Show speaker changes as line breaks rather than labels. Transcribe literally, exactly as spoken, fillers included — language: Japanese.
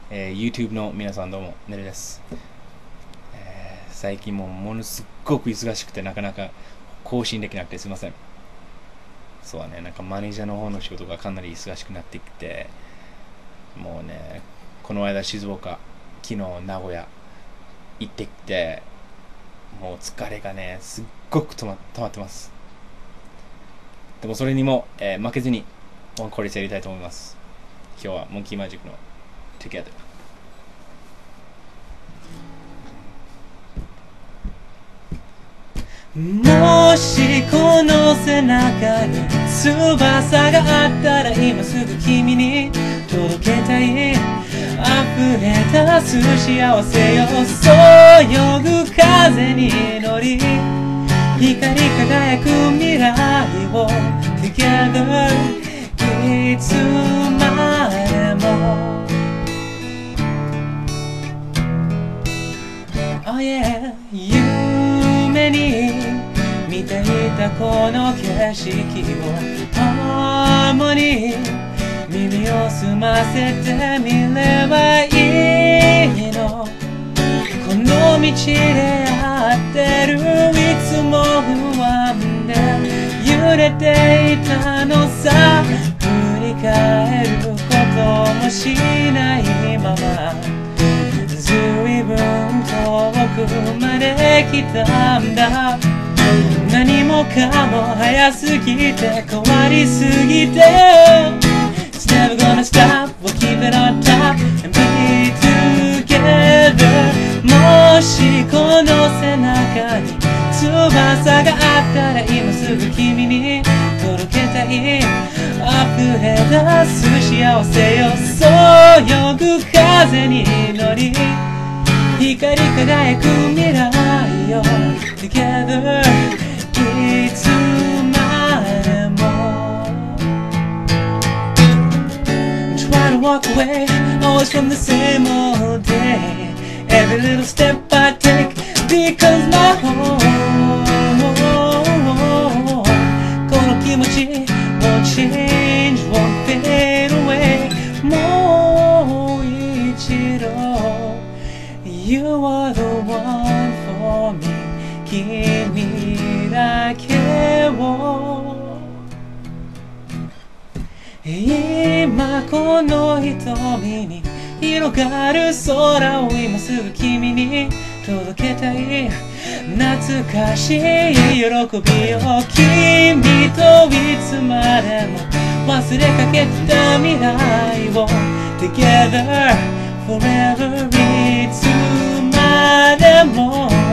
えー YouTube の皆さんどうも、ねるです、えー最近もうものすっごく忙しくてなかなか更新できなくてすいません。そうはね、なんかマネージャーの方の仕事がかなり忙しくなってきて、もうね、この間静岡、昨日名古屋行ってきて、もう疲れがね、すっごく溜ま、溜まってます。でもそれにも、えー負けずに、ワンコーレスやりたいと思います。今日はモンキーマジックの Together。もしこの背中に翼があったら今すぐ君に届けたい。溢れ出す幸せよ、そよぐ風に乗り、光り輝く未来を Together いつまでも。 Oh yeah、 夢に見ていたこの景色を共に耳を澄ませてみればいいの。この道で会ってる、いつも不安で揺れていたのさ。振り返ることもしないままずいぶん遠くまで来たんだ。何もかも早すぎて変わりすぎて It's never gonna stop, we'll keep it on top and be together。 もしこの背中に翼があったら今すぐ君に届けたい。溢れ出す幸せよ、そよぐ風に乗り、光り輝く未来よ Together いつまでも。 Try to walk away always from the same old day, every little step I take becomes my home。 この気持ち won't change, won't fade away。 もう一度You are the one for me、 君だけを。今この瞳に広がる空を今すぐ君に届けたい。懐かしい喜びを君といつまでも忘れかけた未来を Together forever いつまでも。